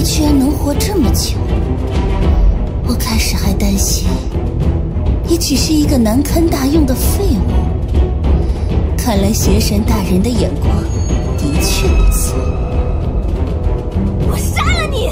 你居然能活这么久，我开始还担心你只是一个难堪大用的废物。看来邪神大人的眼光的确不错。 我杀了你！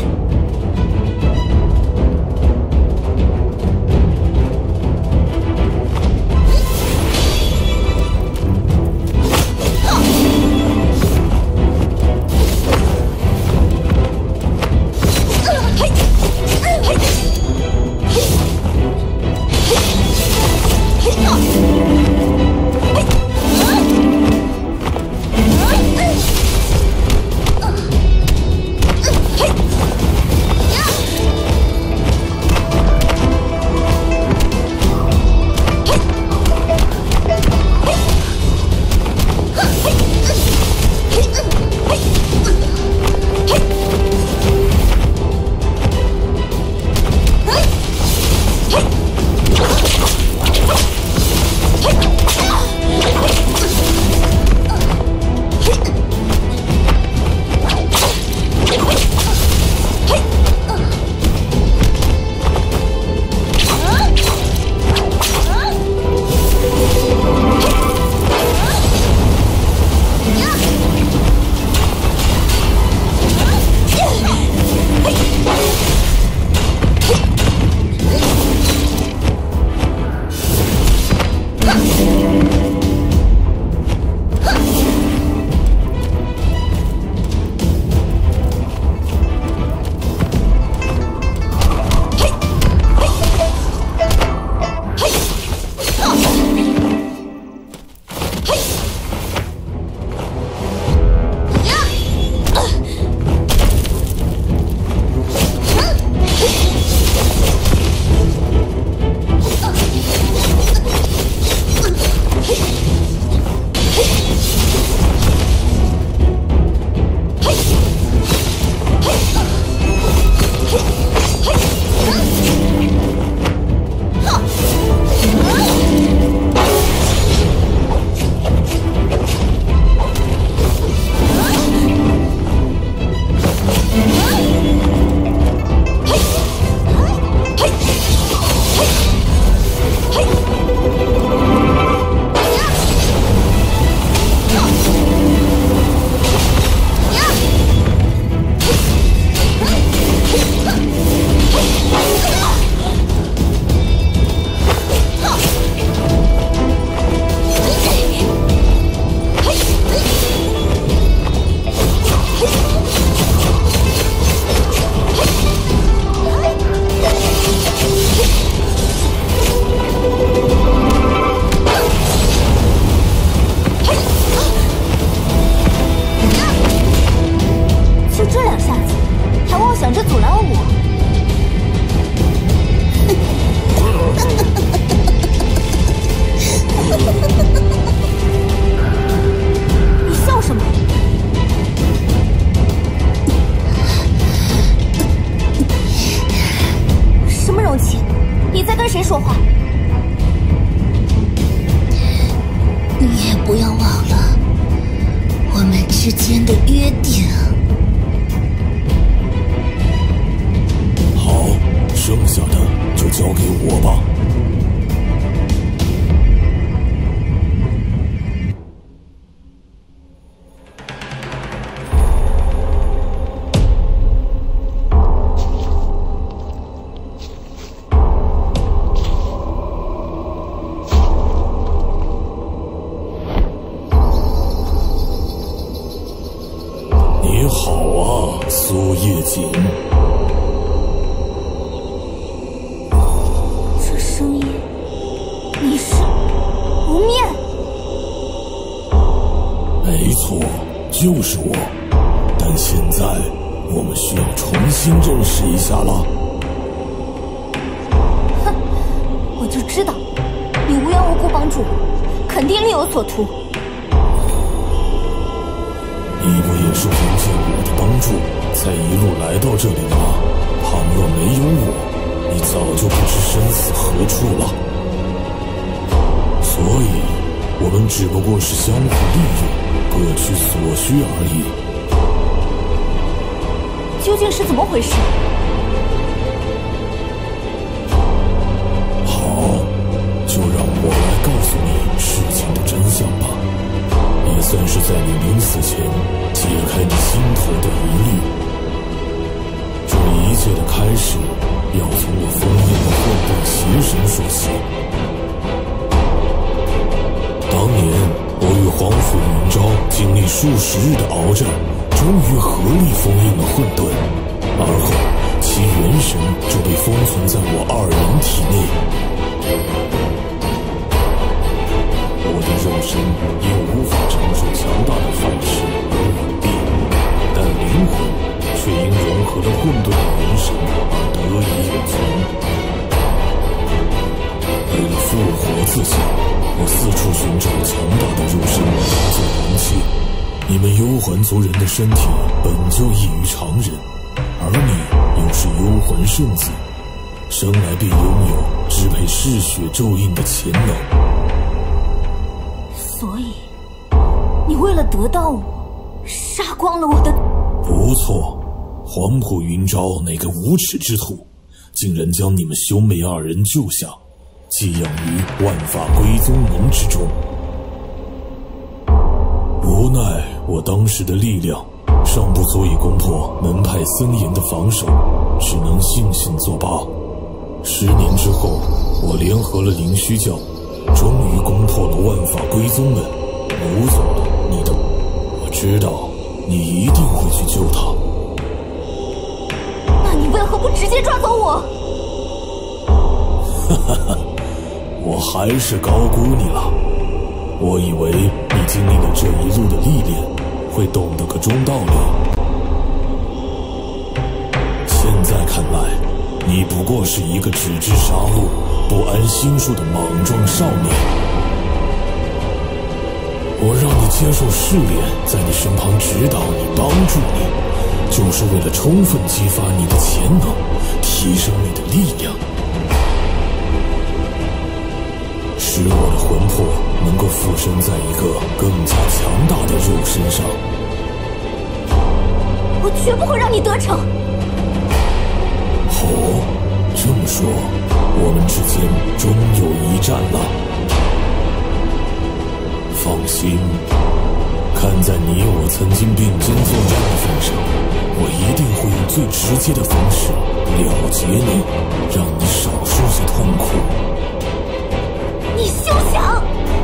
就是我，但现在我们需要重新认识一下了。 哼，我就知道你无缘无故帮助我，肯定另有所图。 你不也是凭借我的帮助，才一路来到这里的吗？倘若没有我，你早就不知生死何处了。所以，我们只不过是相互利用，各取所需而已。 究竟是怎么回事？ 好，就让我来告诉你事情的真相吧，也算是在你临死前解开你心头的疑虑。这一切的开始，要从我封印的混沌邪神说起。当年我与黄甫云昭经历数十日的鏖战，终于合力封印了混沌，而后其元神就被封存在我二人体内。我的肉身因无法承受强大的反噬而陨灭，但灵魂却因融合了混沌的元神而得以永存。为了复活自己，我四处寻找强大的肉身当作容器。你们幽魂族人的身体本就异于常人，而你又是幽魂圣子，生来便拥有支配嗜血咒印的潜能。 所以，你为了得到我，杀光了我的…… 不错，黄埔云昭那个无耻之徒，竟然将你们兄妹二人救下，寄养于万法归宗门之中。无奈我当时的力量尚不足以攻破门派森严的防守，只能悻悻作罢。10年之后，我联合了灵虚教，终于攻破了万法归宗门，掳走了你的。我知道你一定会去救他。 那你为何不直接抓走我？ 哈哈哈，我还是高估你了。我以为你经历了这一路的历练，会懂得个中道理。现在看来，你不过是一个只知杀戮、不谙心术的莽撞少年。我让你接受试炼，在你身旁指导你、帮助你，就是为了充分激发你的潜能，提升你的力量，使我的魂魄能够附身在一个更加强大的肉身上。 我绝不会让你得逞。 哦，这么说，我们之间终有一战了。放心，看在你我曾经并肩作战的份上，我一定会用最直接的方式了结你，让你少受些痛苦。 你休想！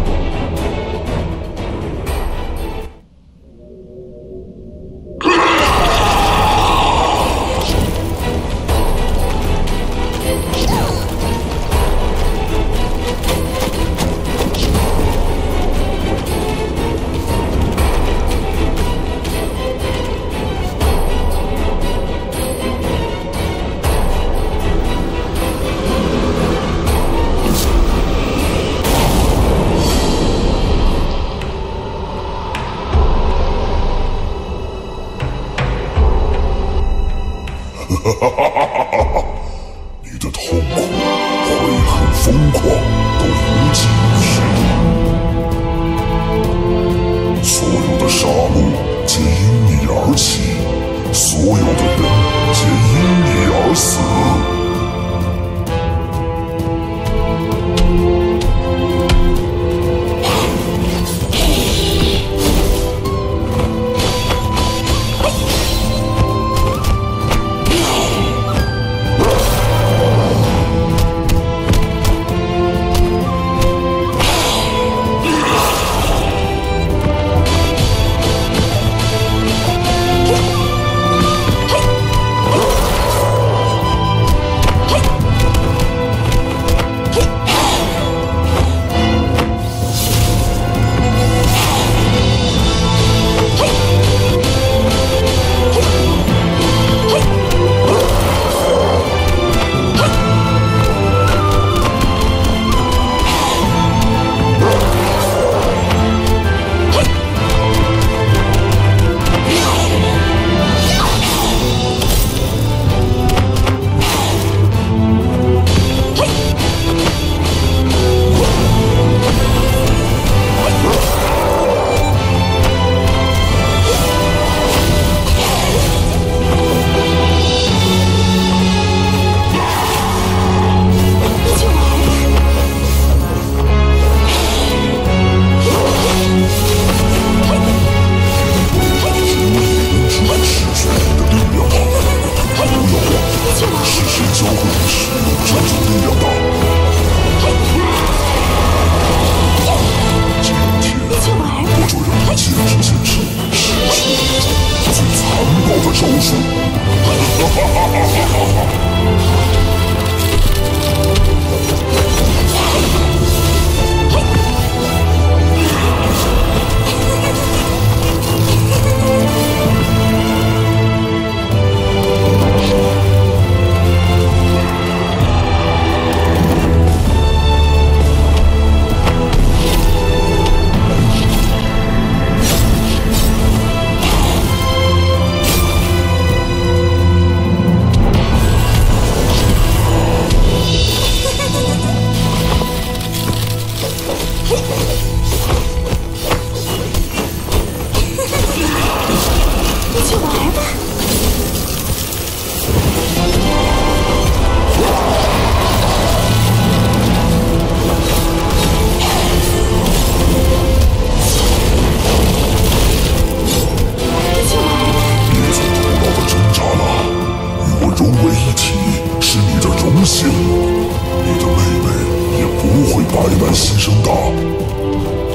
你的痛苦、悔恨、疯狂都无济于事，所有的杀戮皆因你而起，所有的人皆因你而死。 手。 一起玩吧。 别再徒劳的挣扎了，与我融为一体是你的荣幸，你的妹妹也不会白白牺牲的。